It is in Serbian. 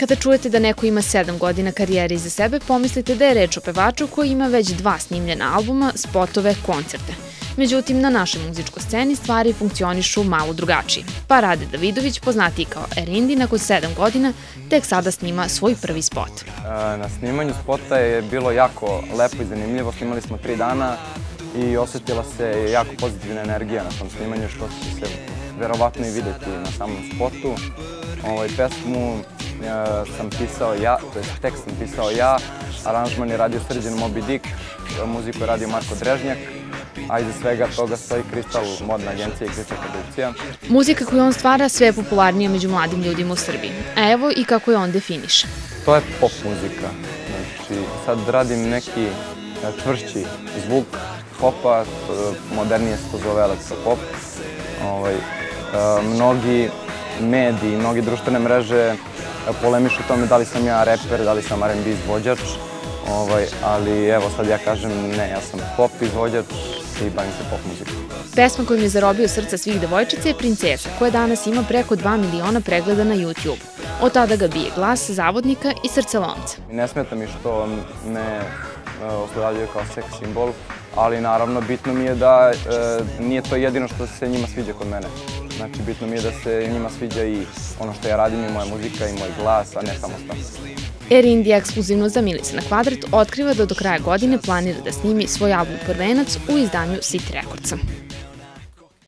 Kada čujete da neko ima 7 godina karijere iza sebe, pomislite da je reč o pevaču koji ima već 2 snimljena albuma, spotove, koncerte. Međutim, na našoj muzičkoj sceni stvari funkcionišu malo drugačije. Pa Rade Davidović, poznatiji kao Erindi, nakon 7 godina tek sada snima svoj prvi spot. Na snimanju spota je bilo jako lepo i zanimljivo. Snimali smo 3 dana i osjetila se jako pozitivna energija na tom snimanju, što će se verovatno i videti na samom spotu. Pesmu sam pisao ja, to je tekst sam pisao ja, aranžman je radio Srđan Moby Dick, muziku je radio Marko Drežnjak, a iza svega toga stoji Kristal, modna agencija i Kristal produkcija. Muzika koju on stvara sve je popularnija među mladim ljudima u Srbiji. A evo i kako je on definiše. To je pop muzika. Znači, sad radim neki čvršći zvuk popa, modernije se to zove elektropop. Mnogi mediji, mnogi društvene mreže polemišu o tome da li sam ja reper, da li sam R&B izvođač, ali evo sad ja kažem ne, ja sam pop izvođač i bavim se pop muzikom. Pesma kojim je zarobio srca svih devojčica je Princesa, koja danas ima preko 2 miliona pregleda na YouTube. Od tada ga bije glas zavodnika i srcelomca. Ne smeta mi što me oslovljavaju kao seks simbol, ali naravno bitno mi je da nije to jedino što se njima sviđa kod mene. Znači bitno mi je da se njima sviđa i ono što ja radim, i moja muzika i moj glas, a ne samo stav. Erindi ekskluzivno za Milice na kvadrat otkriva da do kraja godine planira da snimi svoj album Prvenac u izdanju City Recordsa.